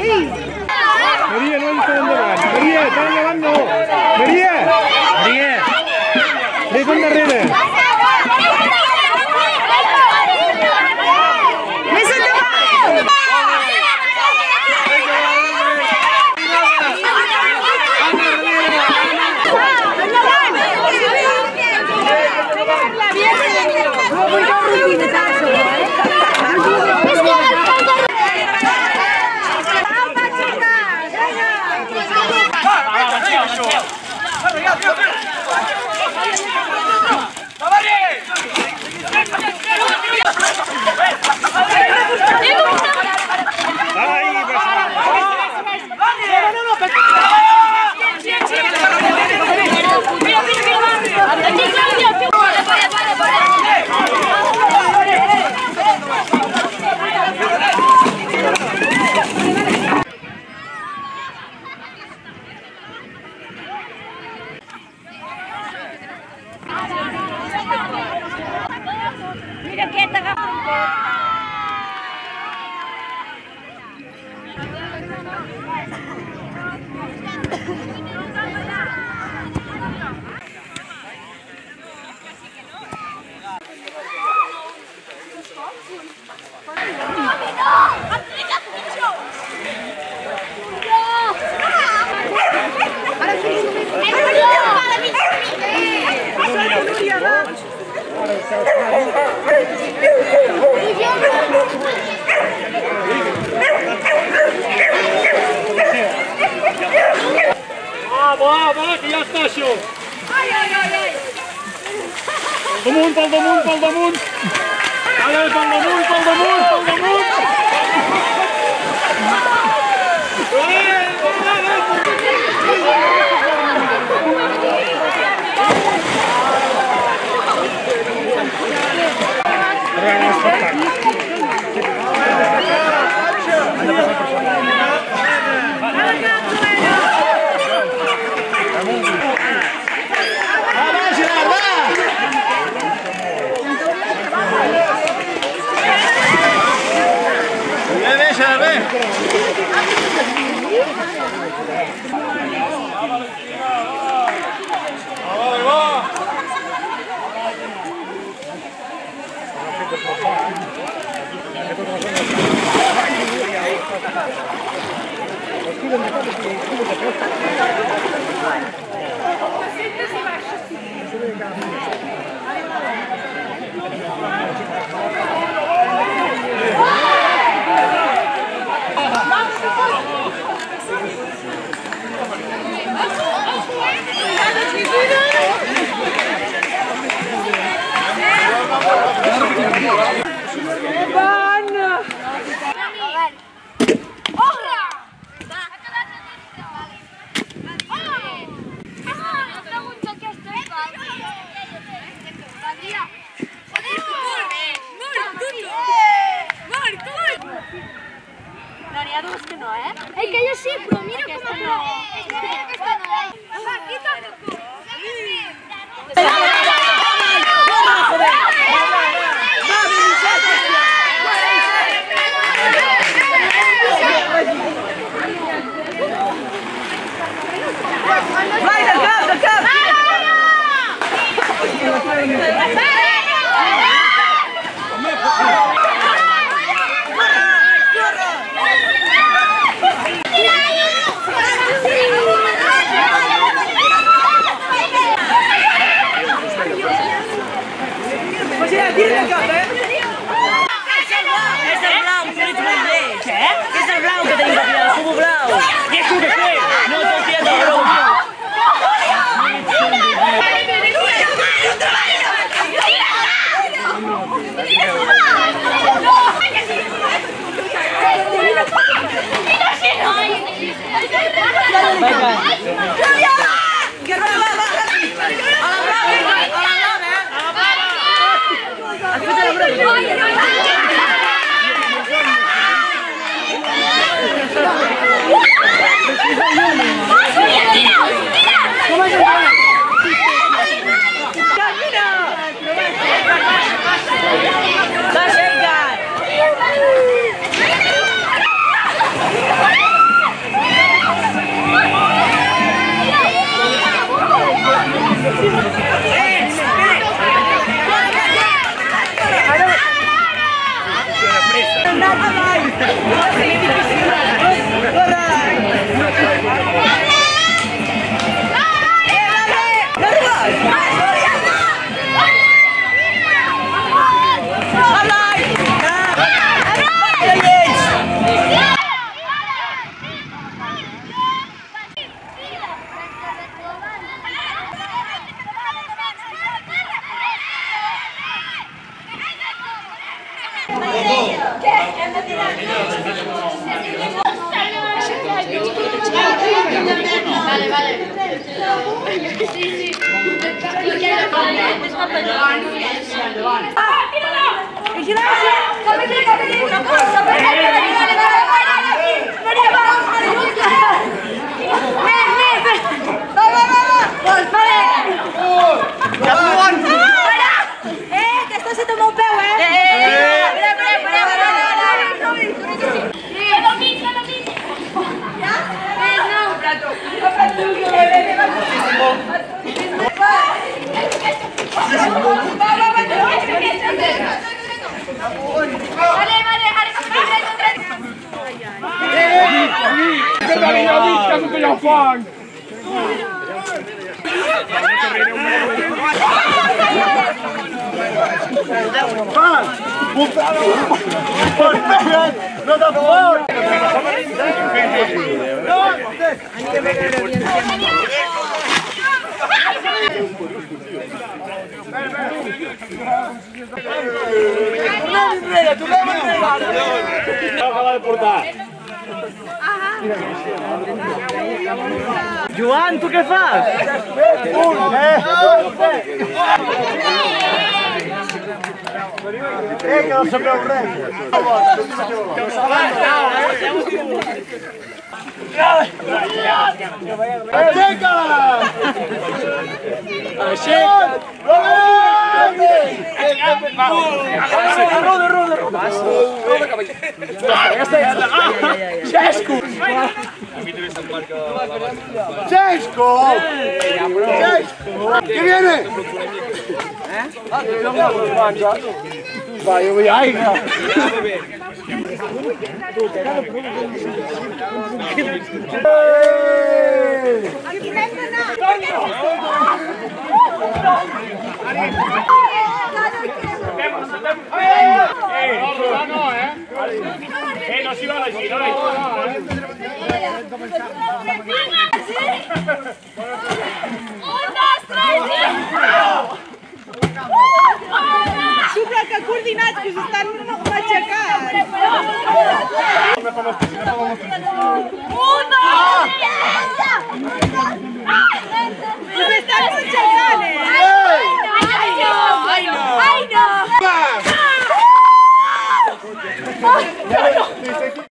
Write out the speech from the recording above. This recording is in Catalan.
Maria, no està endavant. Maria, està endavant, no. Maria! Maria! Ves endarrere. Més endavant! Mira que te Va, que ja està això. Pel damunt. Ara, pel damunt. No, n'hi ha dues que no, eh? Ei, que jo sí, però mira com no. Aquesta no. Va, quita't tu. Vai, de cap! És el blau, que ets molt lleig. Què? És el blau que tenim per tirar, el cubo blau. Què has de fer? No t'has tirat el blau. Deixa-hi, gat! Vale, vale. Sí, sí. Que esto se toma un peu, Joan, tu què fas? Que no sabeu res. ¡Chesco! ¿Qué viene? Va, yo voy ahí. No si va així, no Supra que coordinats, que s'estan matxacant. S'estan matxacant, Ai, no! Ai, no!